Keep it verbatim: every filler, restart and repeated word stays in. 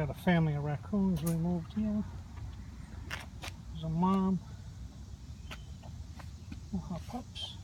Got a family of raccoons we moved here. There's a mom and her pups.